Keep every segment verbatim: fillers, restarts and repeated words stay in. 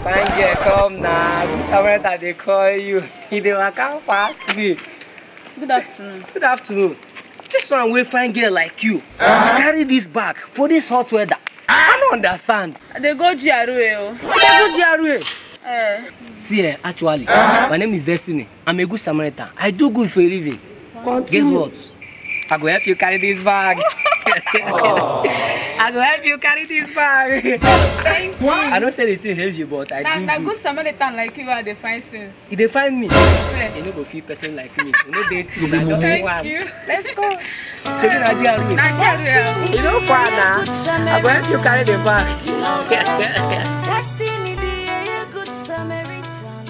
Fine girl, come now. Good Samaritan, they call you. He dey waka fast me. Good afternoon. Good afternoon. This one will fine girl like you. Uh, carry this bag for this hot weather. I don't understand. They go G R A. They go G R A. Uh. See, eh, actually, uh, my name is Destiny. I'm a good Samaritan. I do good for a living. Guess what? I go help you carry this bag. Oh. I go help you carry this bag. Thank you. I don't say anything heavy, but I that, do that good. Good Samaritan like you are the fine sense. If they find me, yeah. you know go feel person like me. You know they too. I just Thank one. you. Let's go. So you Nigerian. Nigerian. You know far now. I go help you carry the bag. Destiny, the good Samaritan.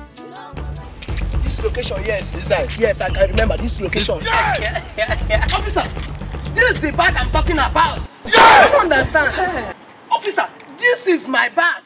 This location, yes. This side. Yes, I can remember this location. Yeah. Officer, this is the bag I'm talking about. Yeah. I don't understand. Officer, this is my bag.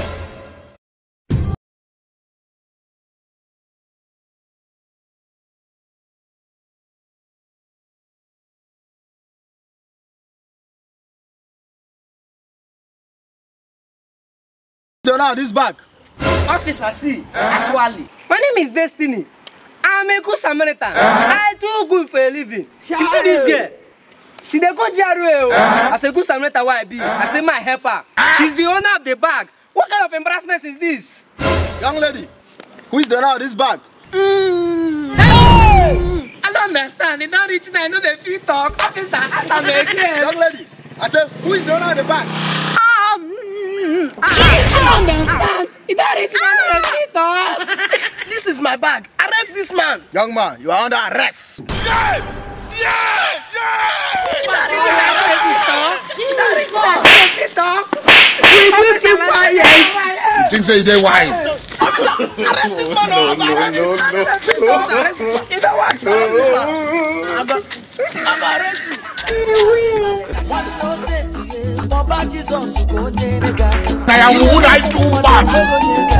Don't know this bag. Officer, see, actually, my name is Destiny. I'm a good Samaritan. I do good for a living. You see this girl? She dey go G R A. As a good Samaritan, why I be? I say my helper. She's the owner of the bag. What kind of embarrassment is this? Young lady, who is the owner of this bag? Mm. Hey! I don't understand. They don't reach now. I know they feel talk. Officer, ask am again. Young lady, I said, who is the owner of the bag? Um, I don't understand. He don't reach now. I know they feel talk. This is my bag. Arrest this man. Young man, you are under arrest. Yeah! Yeah! We keep quiet. You think say they wise? Arrest this man. No, no, no, no. Arrest this man. You know what? I'm gonna arrest you. One no say, Papa Jesus go there. I am who I do bad.